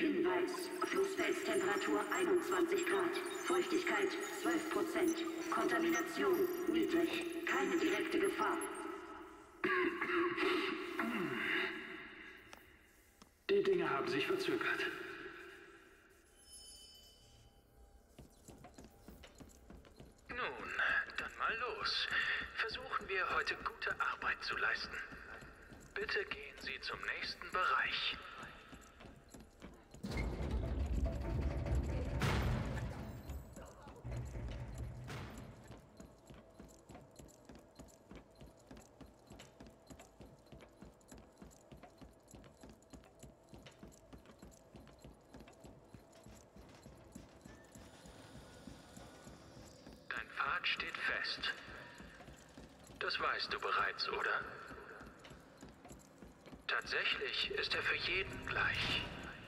Hinweis, Flussfelstemperatur 21 Grad, Feuchtigkeit 12%, Kontamination niedrig, keine direkte Gefahr. Die Dinge haben sich verzögert. Nun, dann mal los. Versuchen wir heute gute Arbeit zu leisten. Bitte gehen Sie zum nächsten Bereich. Dein Pfad steht fest. Das weißt du bereits, oder? Tatsächlich ist er für jeden gleich.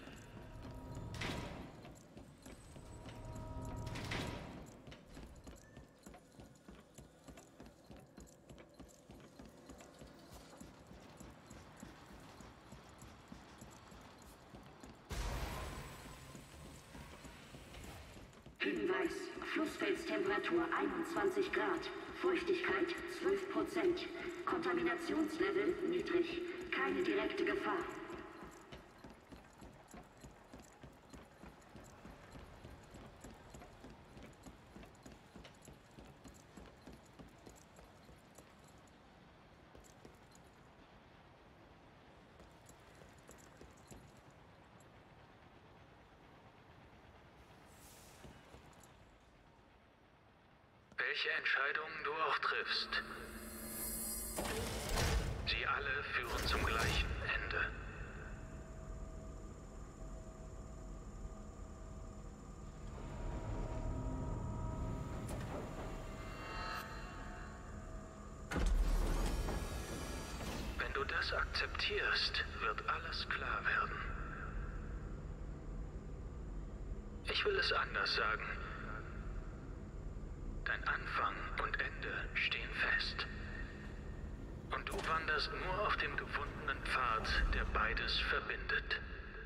Hinweis, Flussfelstemperatur 21 Grad, Feuchtigkeit 12%, Kontaminationslevel niedrig, keine direkte Gefahr. Welche Entscheidungen du auch triffst, sie alle führen zum gleichen Ende. Wenn du das akzeptierst, wird alles klar werden. Ich will es anders sagen. Dein Anfang und Ende stehen fest. Und du wanderst nur auf dem gefundenen Pfad, der beides verbindet.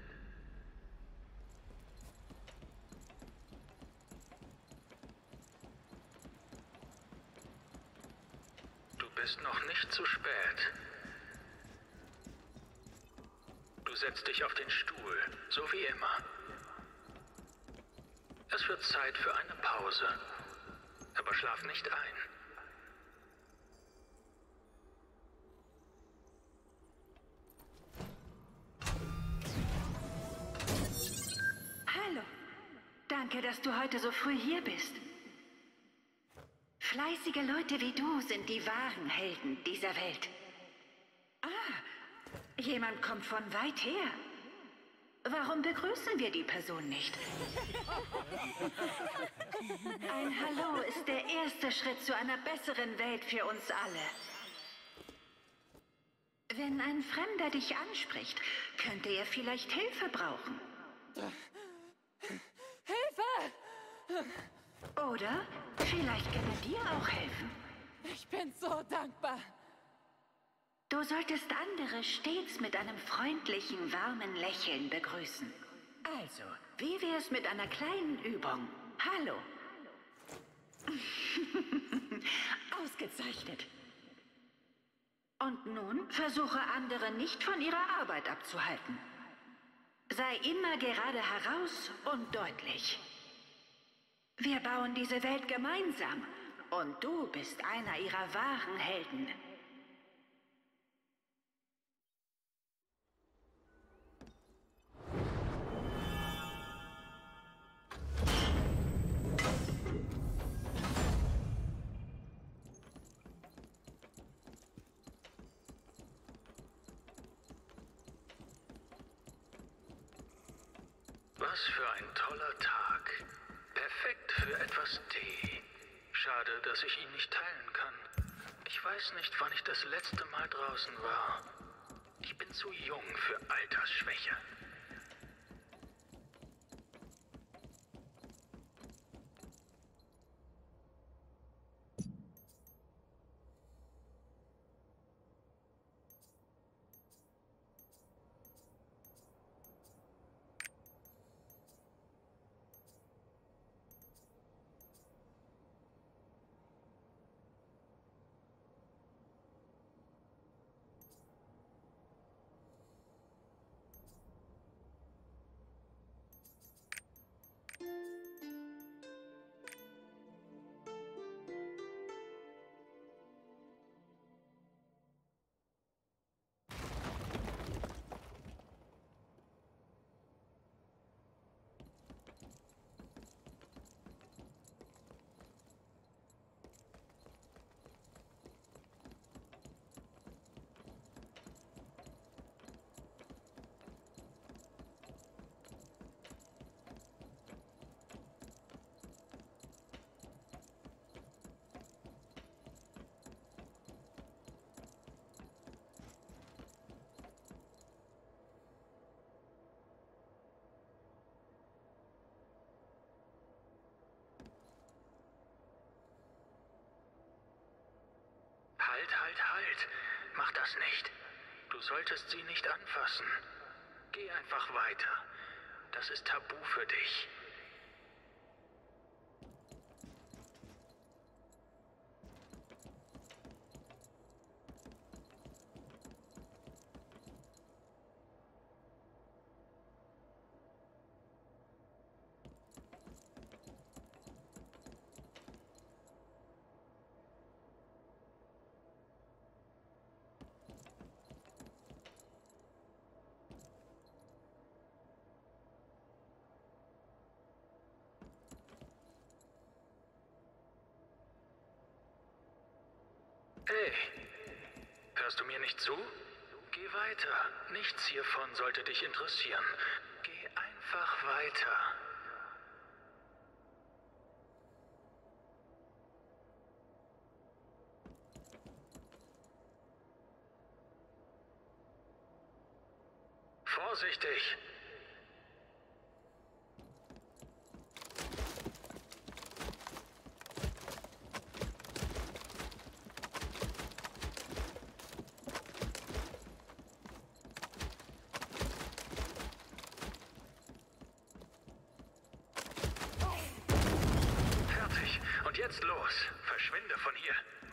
Du bist noch nicht zu spät. Du setzt dich auf den Stuhl, so wie immer. Es wird Zeit für eine Pause. Aber schlaf nicht ein. Hallo. Danke, dass du heute so früh hier bist. Fleißige Leute wie du sind die wahren Helden dieser Welt. Ah, jemand kommt von weit her. Warum begrüßen wir die Person nicht? Ein Hallo ist der erste Schritt zu einer besseren Welt für uns alle. Wenn ein Fremder dich anspricht, könnte er vielleicht Hilfe brauchen. Hilfe! Oder vielleicht kann er dir auch helfen. Ich bin so dankbar. Du solltest andere stets mit einem freundlichen, warmen Lächeln begrüßen. Also, wie wär's mit einer kleinen Übung? Hallo. Ausgezeichnet. Und nun versuche andere nicht von ihrer Arbeit abzuhalten. Sei immer gerade heraus und deutlich. Wir bauen diese Welt gemeinsam und du bist einer ihrer wahren Helden. Was für ein toller Tag. Perfekt für etwas Tee. Schade, dass ich ihn nicht teilen kann. Ich weiß nicht, wann ich das letzte Mal draußen war. Ich bin zu jung für Altersschwäche. Halt. Mach das nicht. Du solltest sie nicht anfassen. Geh einfach weiter. Das ist tabu für dich. Hey, hörst du mir nicht zu? Geh weiter. Nichts hiervon sollte dich interessieren. Geh einfach weiter. Vorsichtig! Fertig. Und jetzt los. Verschwinde von hier.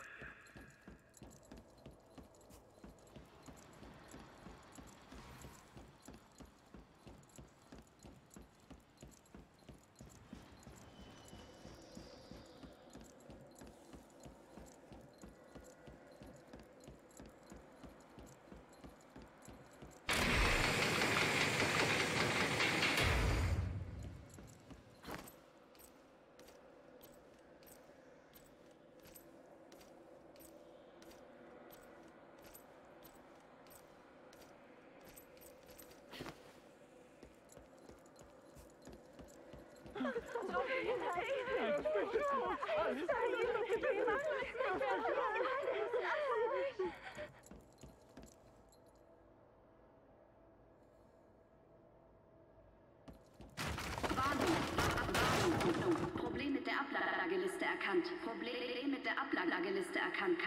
Problem mit der Ablageliste erkannt. Problem mit der Ablageliste erkannt.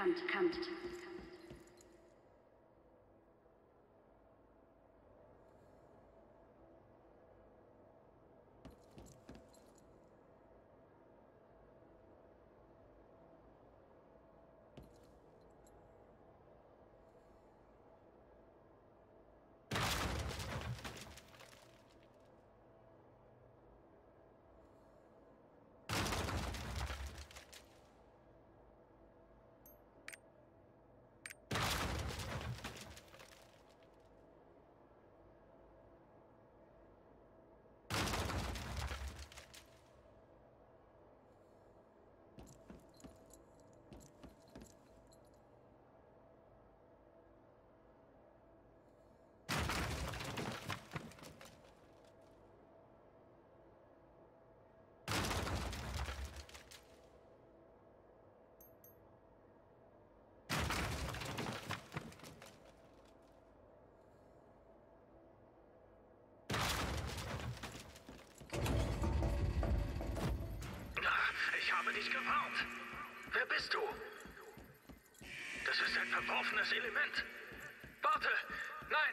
Ich habe dich gewarnt. Wer bist du? Das ist ein verworfenes Element. Warte! Nein!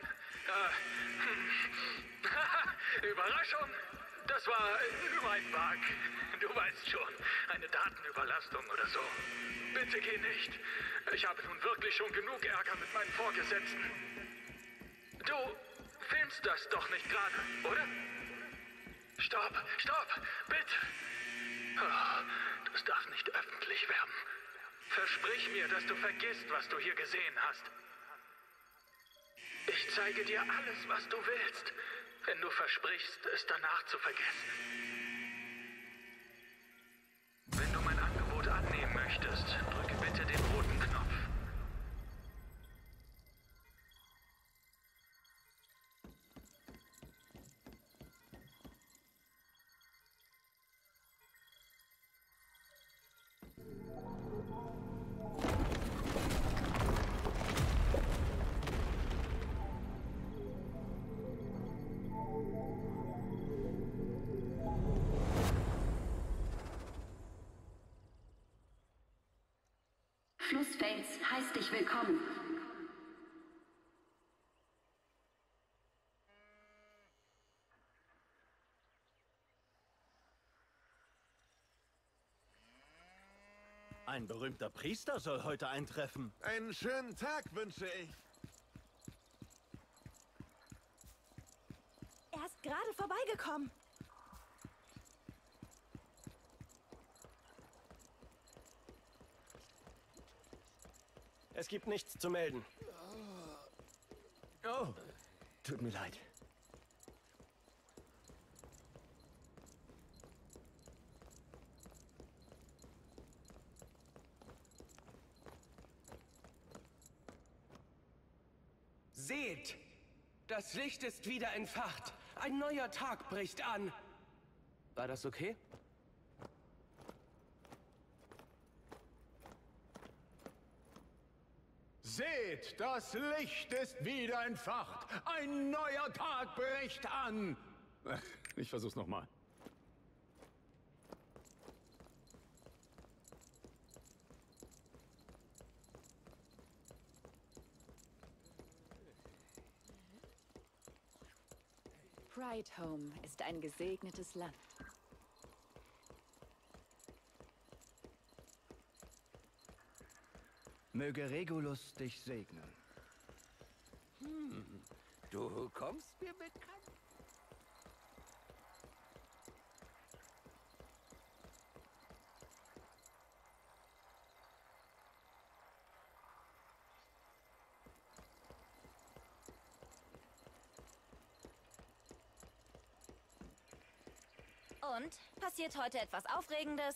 Überraschung! Das war nur ein Bug. Du weißt schon, eine Datenüberlastung oder so. Bitte geh nicht. Ich habe nun wirklich schon genug Ärger mit meinen Vorgesetzten. Du filmst das doch nicht gerade, oder? Stopp! Bitte! Oh, das darf nicht öffentlich werden. Versprich mir, dass du vergisst, was du hier gesehen hast. Ich zeige dir alles, was du willst, wenn du versprichst, es danach zu vergessen. Wenn du mein Angebot annehmen möchtest, drücke bitte den roten Knopf. Flussfels heißt dich willkommen. Ein berühmter Priester soll heute eintreffen. Einen schönen Tag wünsche ich. Er ist gerade vorbeigekommen. Es gibt nichts zu melden. Oh, tut mir leid. Seht! Das Licht ist wieder entfacht. Ein neuer Tag bricht an. War das okay? Seht, das Licht ist wieder entfacht. Ein neuer Tag bricht an. Ich versuch's nochmal. Brightholme ist ein gesegnetes Land. Möge Regulus dich segnen. Du kommst mir bekannt. Und? Passiert heute etwas Aufregendes?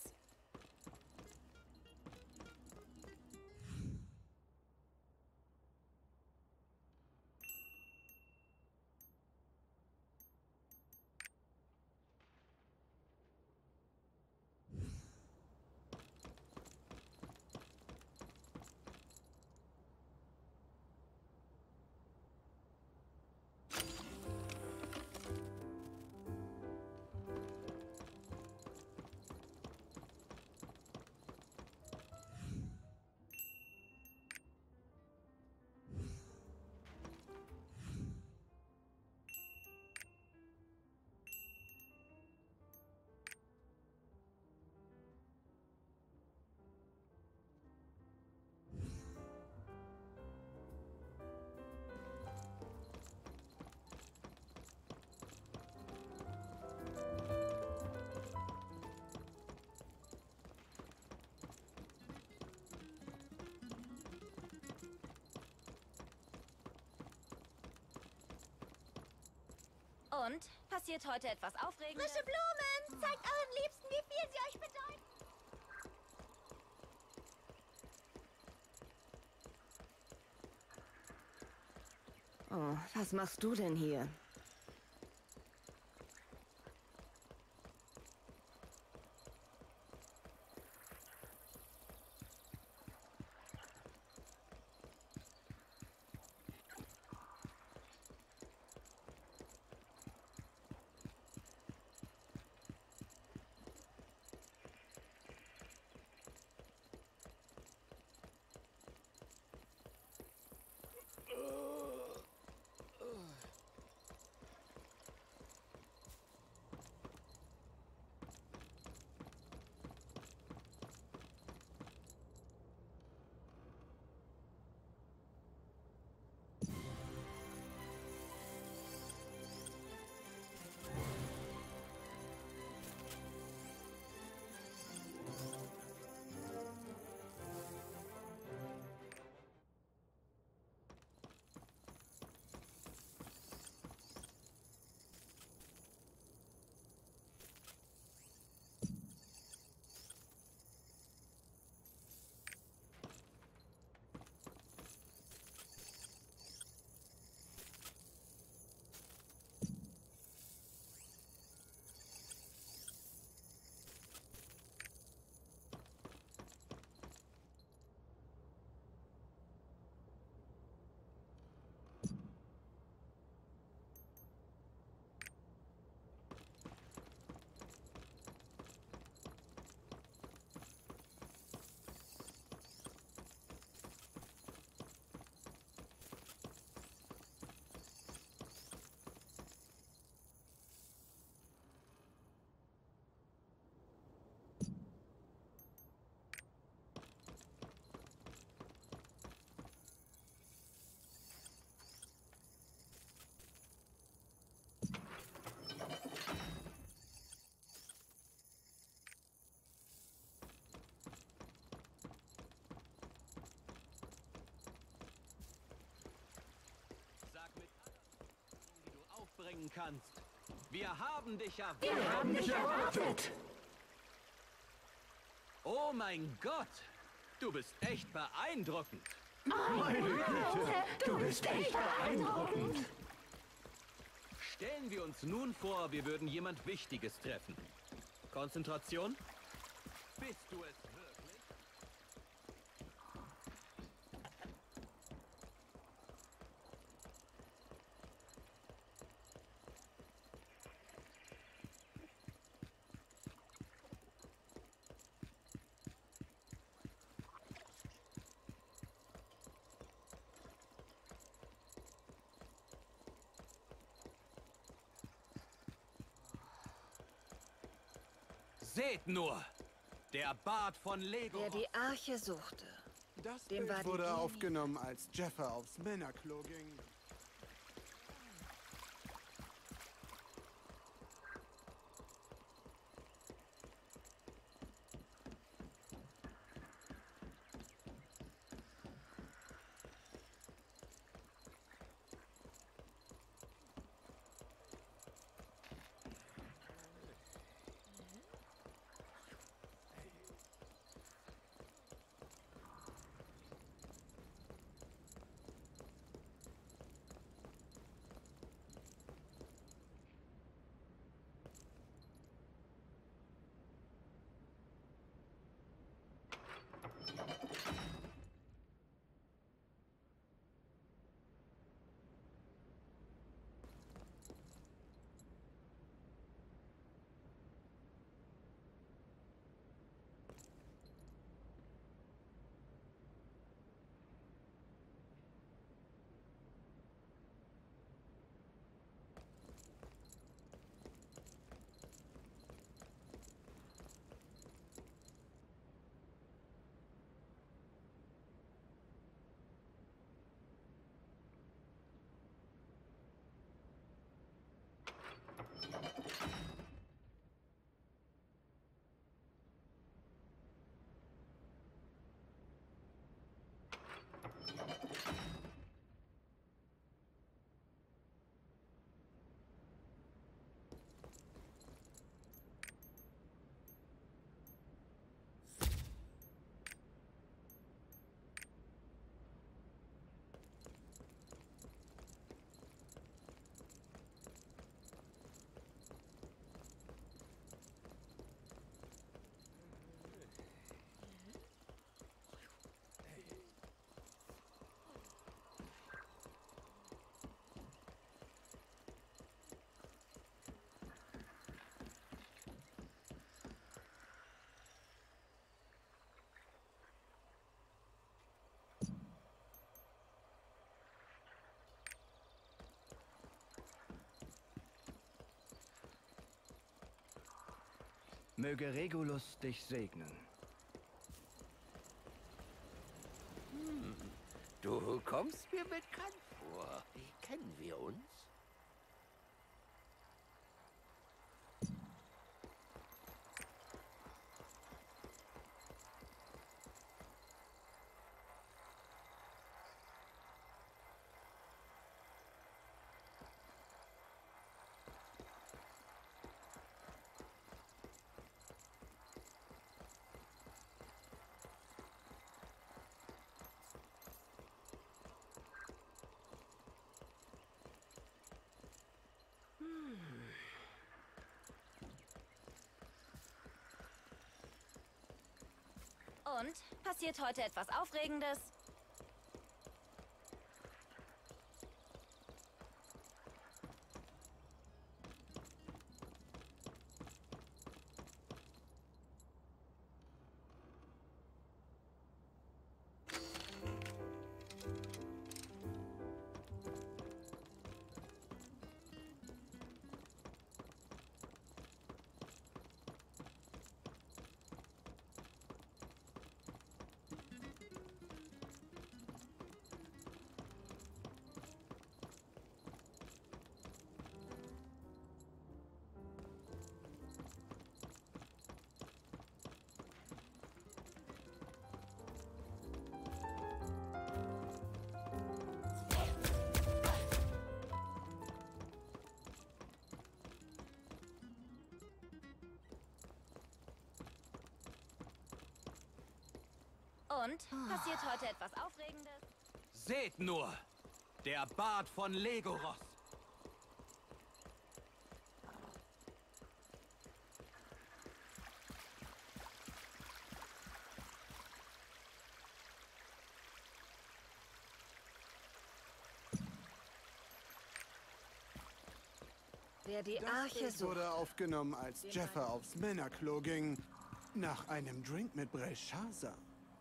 Und? Passiert heute etwas Aufregendes? Frische Blumen! Zeigt euren Liebsten, wie viel sie euch bedeuten! Oh, was machst du denn hier? sagen kannst. Wir haben dich erwartet. Wir haben dich erwartet. Oh mein Gott, du bist echt beeindruckend. Meine Güte, du bist echt beeindruckend. Stellen wir uns nun vor, wir würden jemand Wichtiges treffen. Konzentration? Bist du es wirklich? Seht nur! Der Bart von Lego. Wer die Arche suchte. Das Dem war Bild die wurde Linie. aufgenommen, als Jeffer aufs Männerklo ging. Möge Regulus dich segnen. Du kommst mir bekannt vor. Wie kennen wir uns? Und? Passiert heute etwas Aufregendes? Und? Passiert heute etwas Aufregendes? Seht nur! Der Bart von Legoros! Wer die Das Arche Bild sucht. wurde aufgenommen, als Jeffer aufs Männerklo ging, nach einem Drink mit Belshazzar.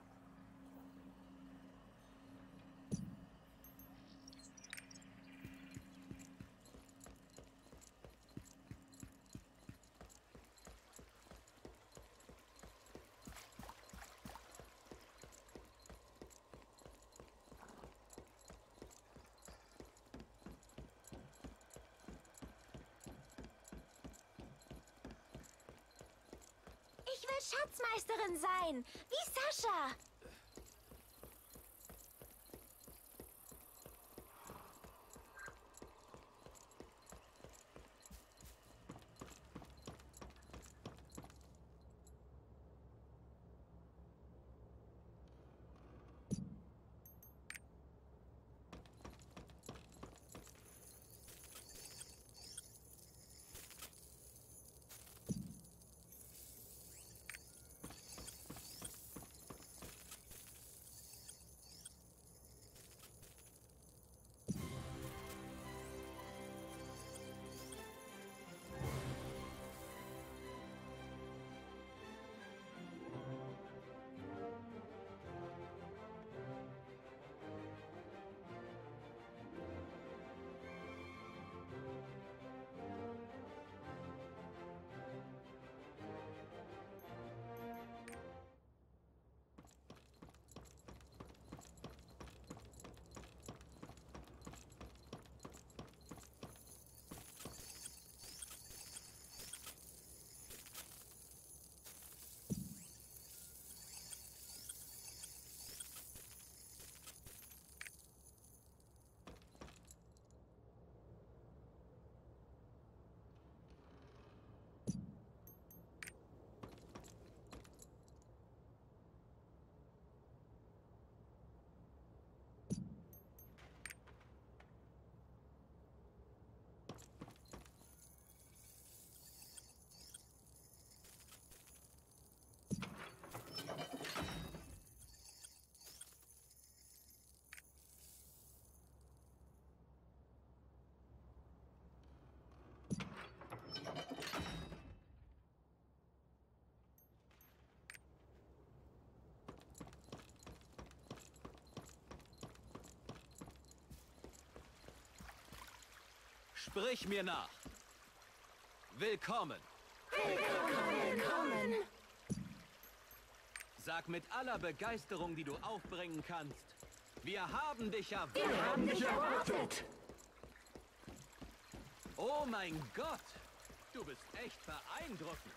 Ich will Schatzmeisterin sein, wie Sascha. Sprich mir nach! Willkommen! Willkommen! Sag mit aller Begeisterung, die du aufbringen kannst. Wir haben dich erwartet! Wir haben dich erwartet! Oh mein Gott! Du bist echt beeindruckend!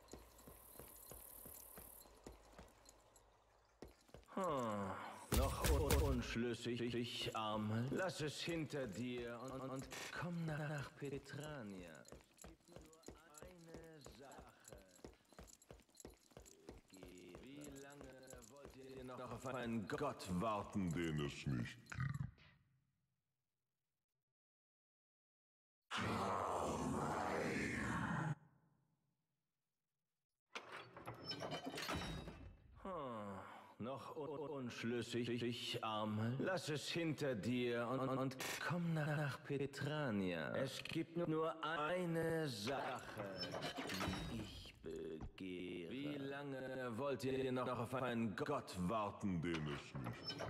Noch unschlüssig, Arme. Lass es hinter dir und komm nach Petrania. Es gibt nur eine Sache. Wie lange wollt ihr noch auf einen Gott warten, den es nicht gibt? Noch unschlüssig, Arme. Lass es hinter dir und komm nach Petrania. Es gibt nur eine Sache, die ich begehre. Wie lange wollt ihr noch auf einen Gott warten, den es nicht gibt?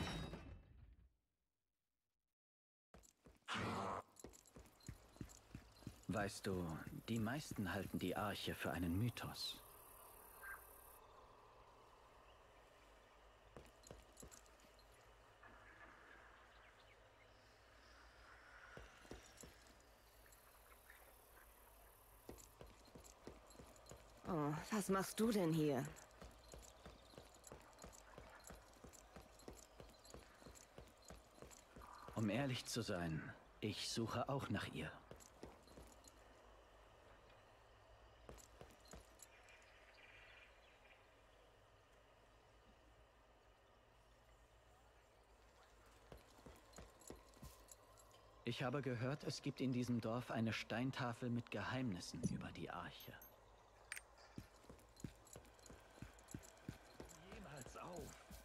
Weißt du, die meisten halten die Arche für einen Mythos. Oh, was machst du denn hier? Um ehrlich zu sein, ich suche auch nach ihr. Ich habe gehört, es gibt in diesem Dorf eine Steintafel mit Geheimnissen über die Arche. Jemals auf.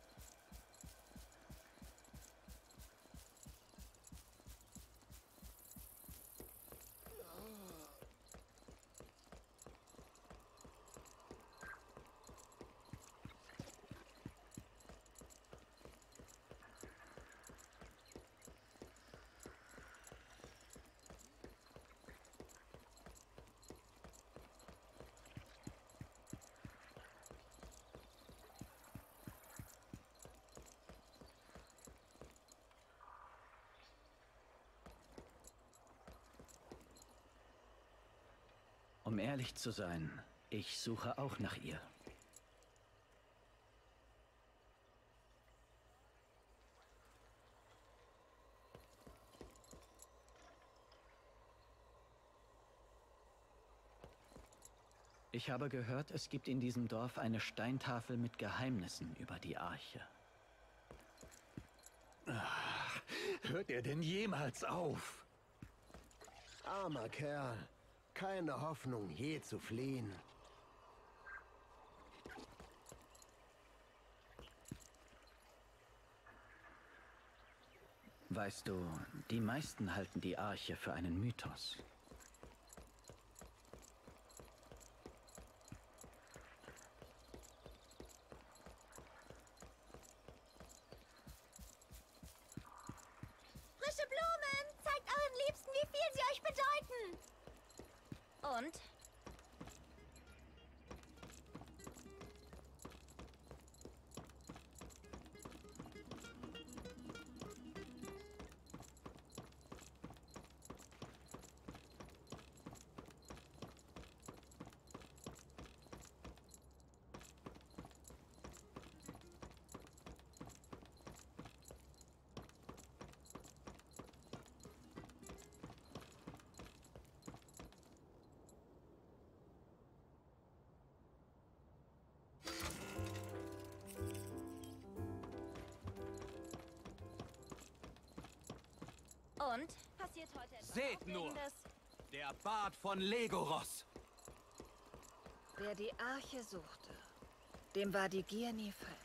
Um ehrlich zu sein, ich suche auch nach ihr. Ich habe gehört, es gibt in diesem Dorf eine Steintafel mit Geheimnissen über die Arche. Ach, hört er denn jemals auf? Armer Kerl. Keine Hoffnung, je zu fliehen. Weißt du, die meisten halten die Arche für einen Mythos. Frische Blumen! Zeigt euren Liebsten, wie viel sie euch bedeuten! Und? Und? Passiert heute etwas Seht nur! Aufregendes? Der Bart von Legoros! Wer die Arche suchte, dem war die Gier nie fremd.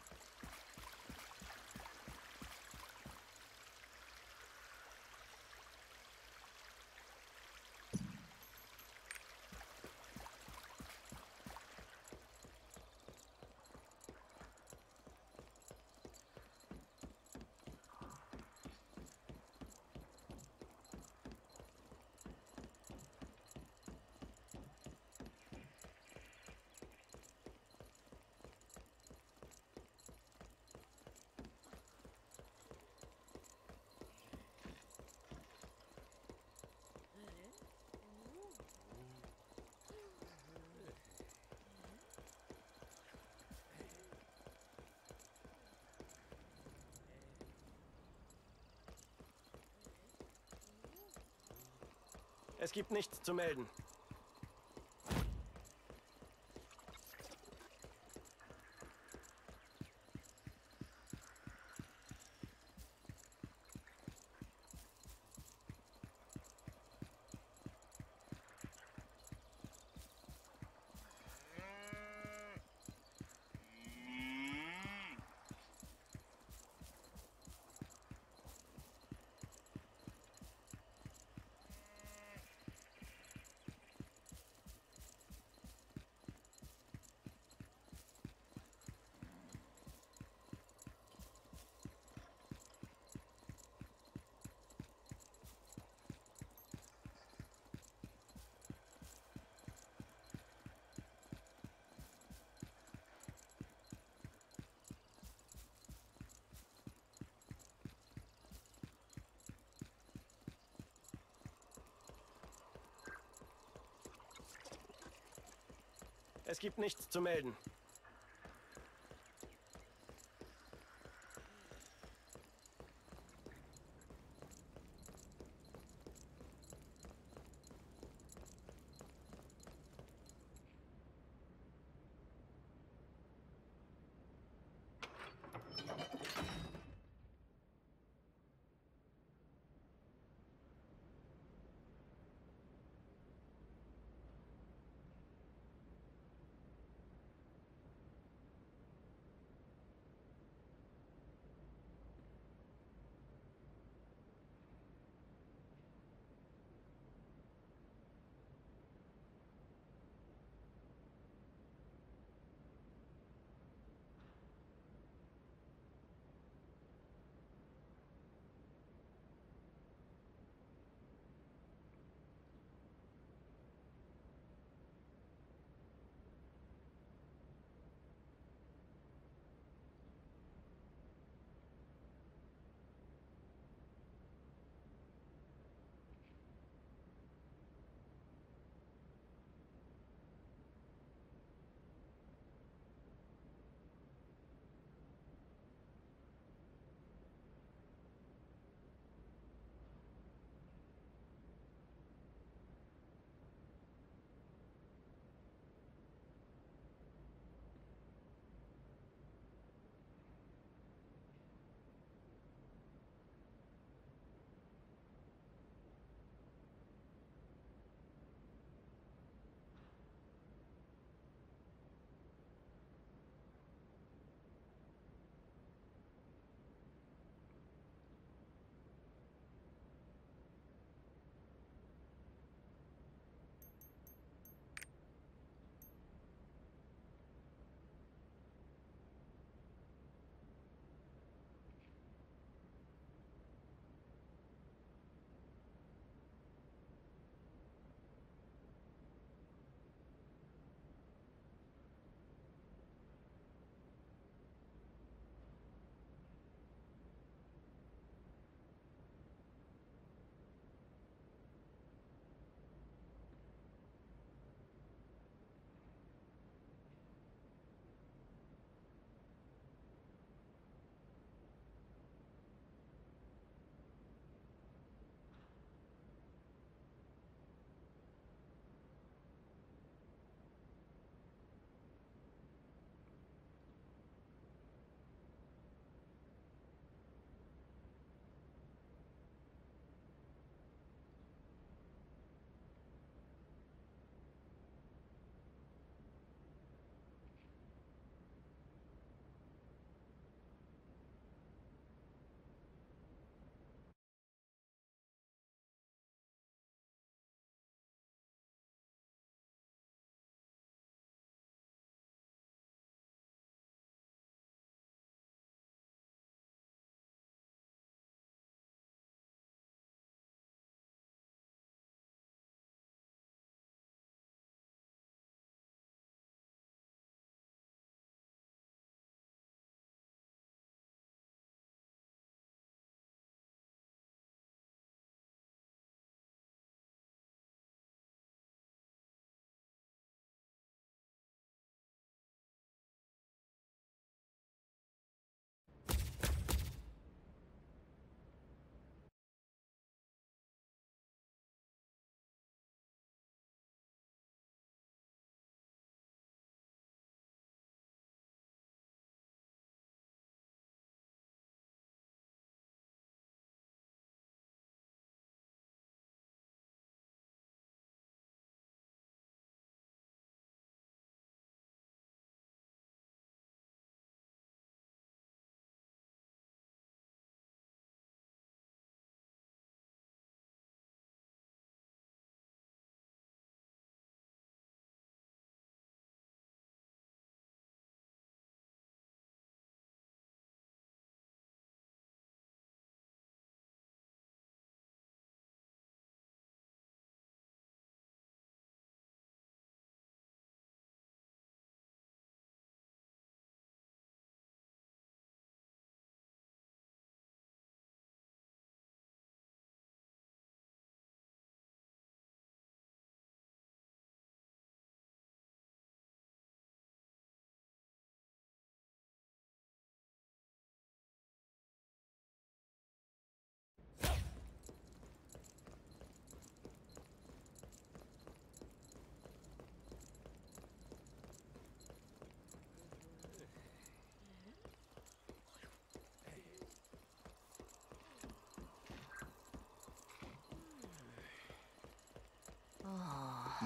Es gibt nichts zu melden. Es gibt nichts zu melden.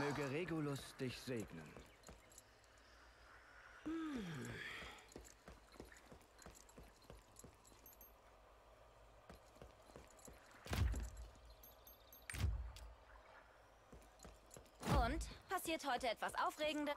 Möge Regulus dich segnen. Und? Passiert heute etwas Aufregendes?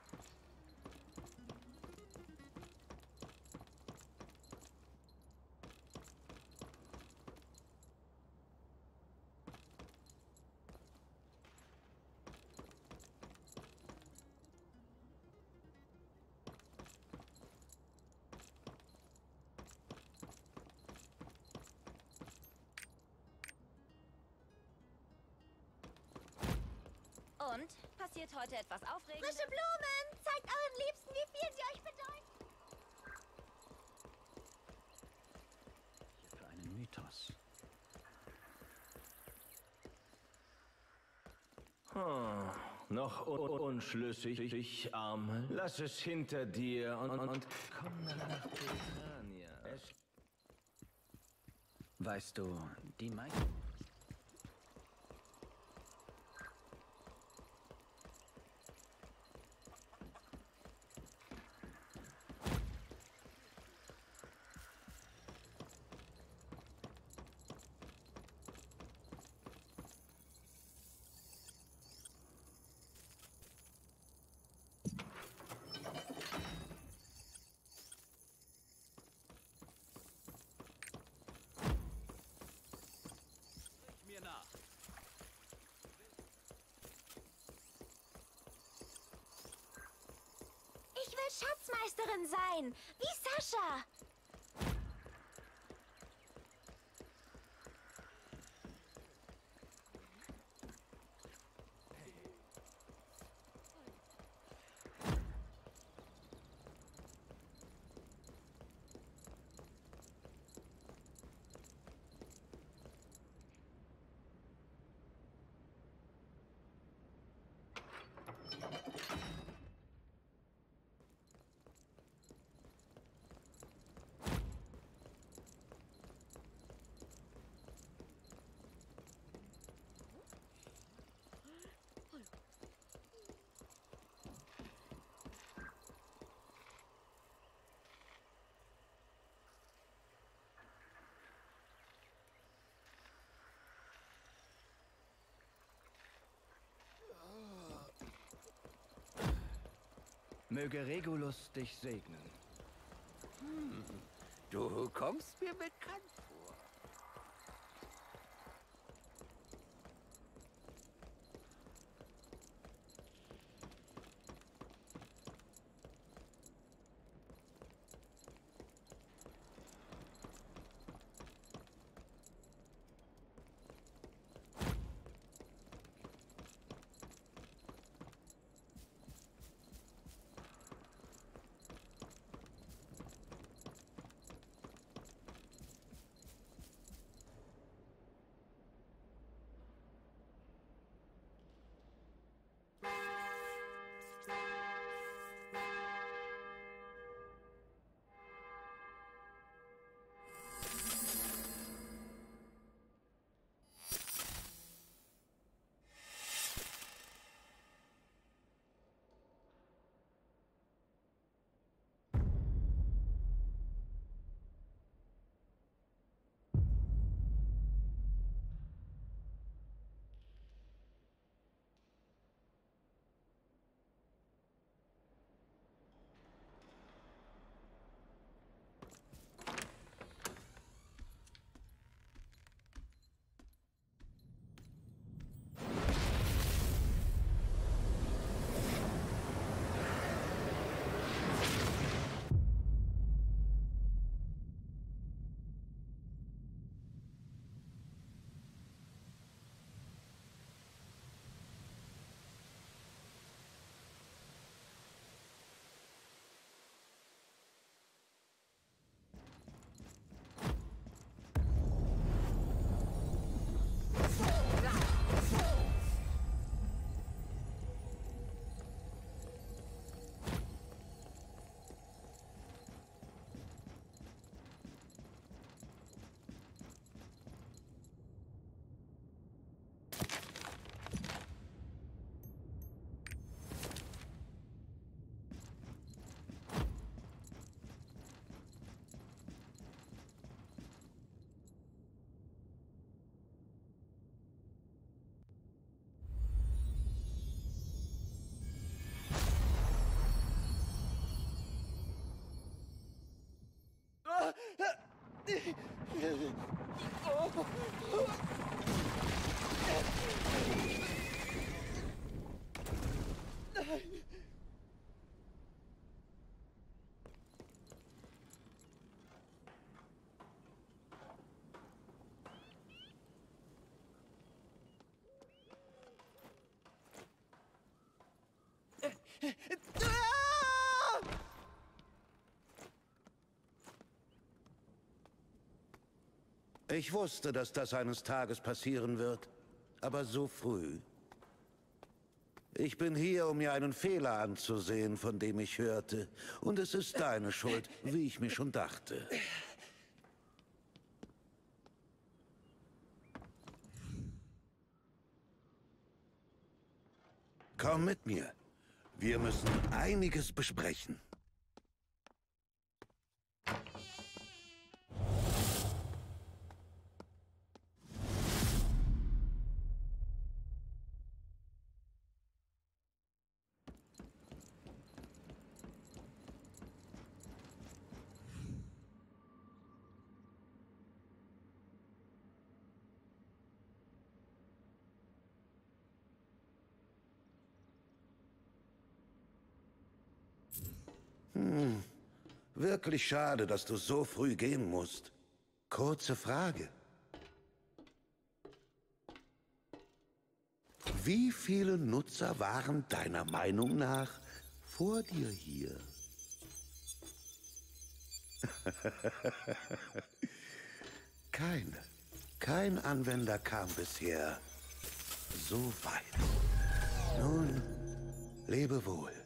Und? Passiert heute etwas Aufregendes? Frische Blumen! Zeigt euren Liebsten, wie viel sie euch bedeuten. Für einen Mythos. Noch unschlüssig, ich Arme. Lass es hinter dir und komm nach Petrania. Weißt du, die meisten... Mir nach. Ich will Schatzmeisterin sein, wie Sascha. Möge Regulus dich segnen. Du kommst mir bekannt vor. Ich wusste, dass das eines Tages passieren wird, aber so früh. Ich bin hier, um mir einen Fehler anzusehen, von dem ich hörte. Und es ist deine Schuld, wie ich mir schon dachte. Komm mit mir. Wir müssen einiges besprechen. Wirklich schade, dass du so früh gehen musst. Kurze Frage. Wie viele Nutzer waren deiner Meinung nach vor dir hier? Keine. Kein Anwender kam bisher so weit. Nun, lebe wohl.